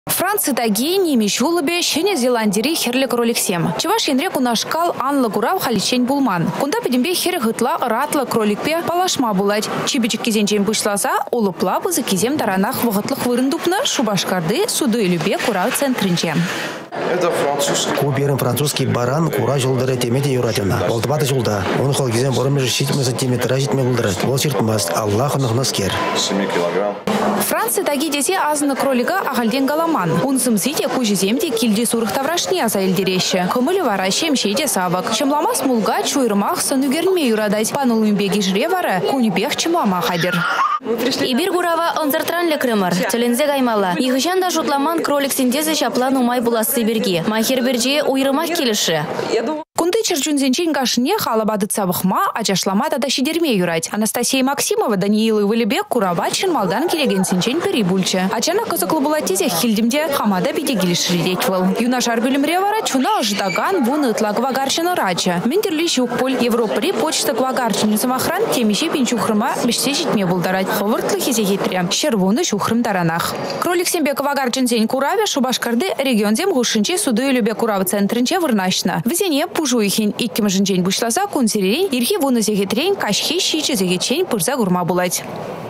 Франция таги немеш улыбе шене Зеландири херлик роликсем. Чеваш енрек унашкал анлы гурав халичень булман. Кунда педембе хер гытла ратла кроликпе палашма булать. Чибичик кизенчен пышласа, улыпла бызы кизем таранах вғытлық вырындупны шубашкарды суды любе курау центринче. Это французский. Куберн французский баран кура жолдары темете юратина. Болтбаты жолда. Он холгизен боромежи шитме сантиметра житме булдырат. Бол чиртмас. Аллах нахнаскер. 7 килограмм. Франция таги десе азны кролика агалден галаман. Унсым сите кужиземде килди сурых таврашни аза эльдерещи. Кымылы вара шемшеде савак. Чемламас мулга чуйрмах сынугерме юрадать. Панулым беги жре вара кунюбех чемлама хадер. Ибир гурава онзартранле крымыр. Телензе гаймала. Игыжанда жутламан кролик синдезе шаплан умай буласы берги. Махер берже уйрымах келіші. Кунды черчунзенчен кашне халабады цабыхма, ачашлама тада шидерме юрать. Анастасия Максимова, Даниилы Вылебек, Куравачин, Малдан Келегенсенчен перебульче. Ачана кызыклы булатизе хилдимде хамада биде келишредетвыл. Юнашар бөлімре вара чуна ождаган вуны ытла квагарчыны рача. Мендерли щукполь, Европари почта квагарчыны самахран темеше пинчухрыма бешсе житме булдарать. Ховыртлы хизегетре. Шервуны шухрым таранах. Кролик сембе квагарчынсен Кураве Шубашкарды регионзем гушинче суды любе Курав центринче вырнашна. Везене Жуихин икким жинчен бушласа кунсеререн ирхи вуны зегетрен кашхи щиче зегечен пырза гурма булать.